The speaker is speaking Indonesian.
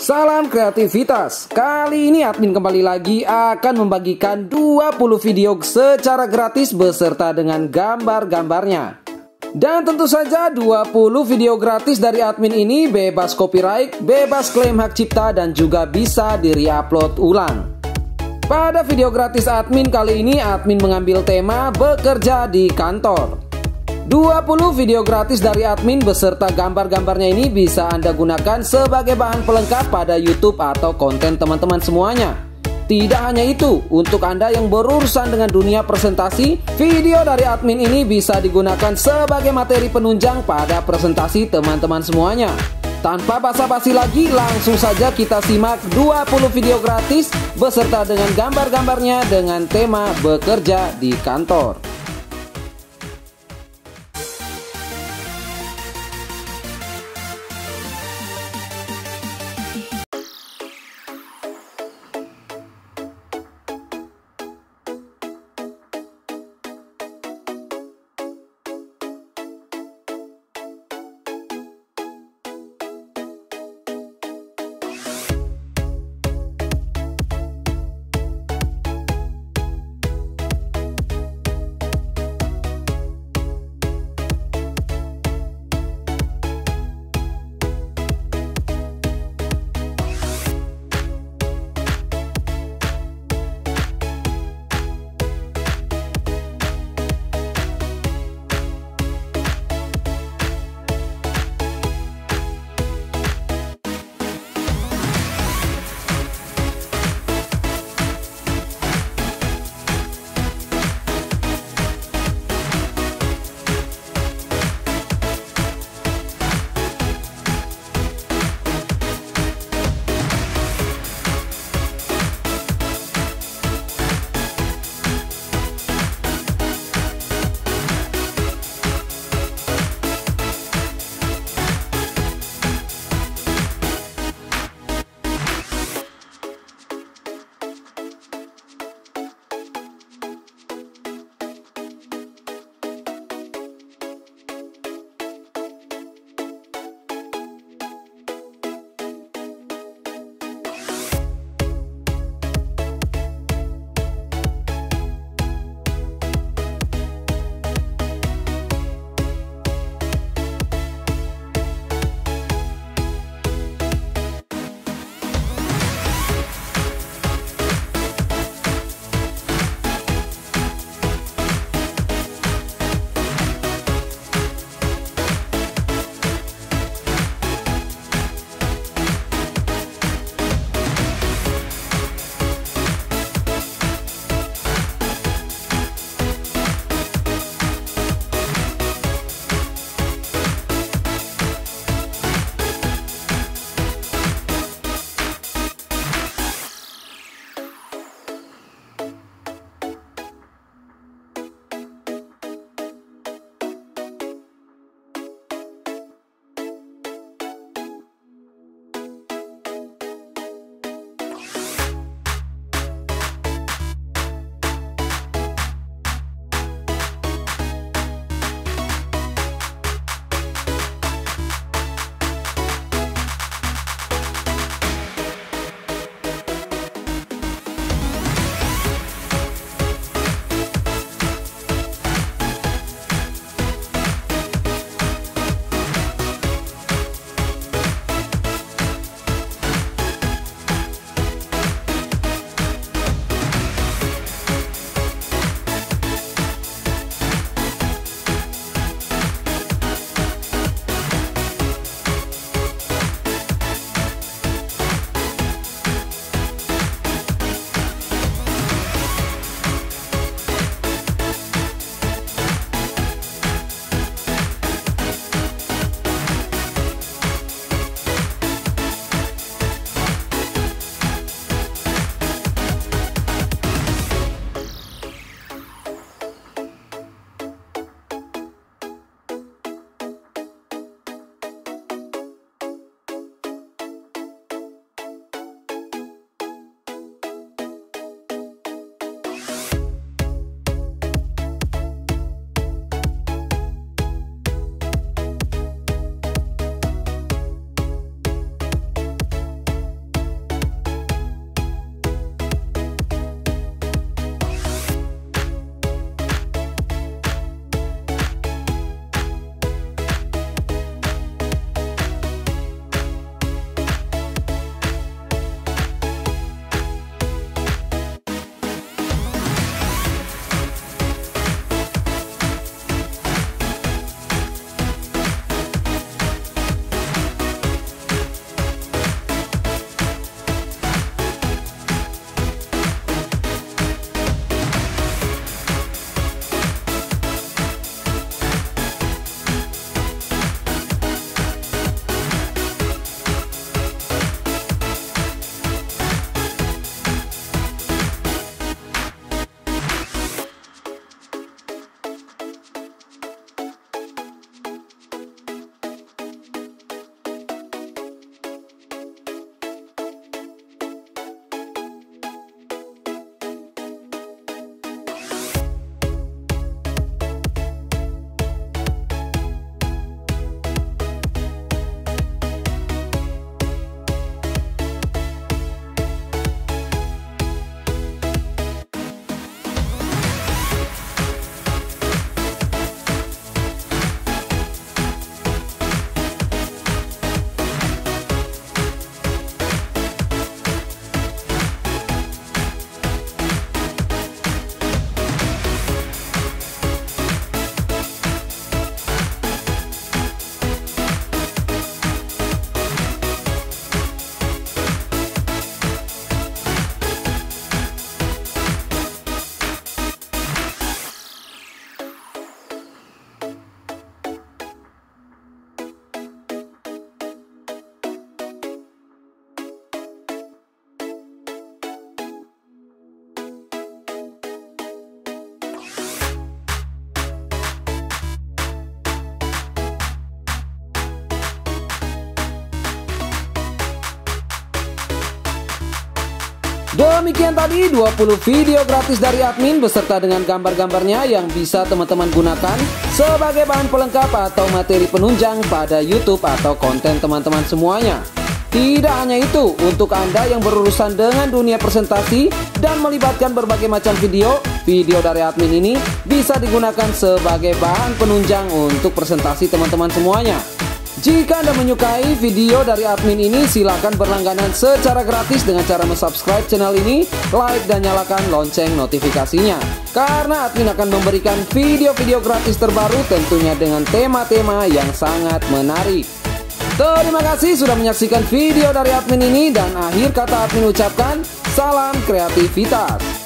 Salam kreativitas. Kali ini admin kembali lagi akan membagikan 20 video secara gratis beserta dengan gambar-gambarnya. Dan tentu saja 20 video gratis dari admin ini bebas copyright, bebas klaim hak cipta, dan juga bisa di-reupload ulang. Pada video gratis admin kali ini, admin mengambil tema bekerja di kantor. 20 video gratis dari admin beserta gambar-gambarnya ini bisa Anda gunakan sebagai bahan pelengkap pada YouTube atau konten teman-teman semuanya. Tidak hanya itu, untuk Anda yang berurusan dengan dunia presentasi, video dari admin ini bisa digunakan sebagai materi penunjang pada presentasi teman-teman semuanya. Tanpa basa-basi lagi, langsung saja kita simak 20 video gratis beserta dengan gambar-gambarnya dengan tema bekerja di kantor. Demikian tadi 20 video gratis dari admin beserta dengan gambar-gambarnya yang bisa teman-teman gunakan sebagai bahan pelengkap atau materi penunjang pada YouTube atau konten teman-teman semuanya. Tidak hanya itu, untuk Anda yang berurusan dengan dunia presentasi dan melibatkan berbagai macam video dari admin ini bisa digunakan sebagai bahan penunjang untuk presentasi teman-teman semuanya. Jika Anda menyukai video dari admin ini, silakan berlangganan secara gratis dengan cara subscribe channel ini, like dan nyalakan lonceng notifikasinya. Karena admin akan memberikan video-video gratis terbaru tentunya dengan tema-tema yang sangat menarik. Terima kasih sudah menyaksikan video dari admin ini dan akhir kata admin ucapkan salam kreativitas.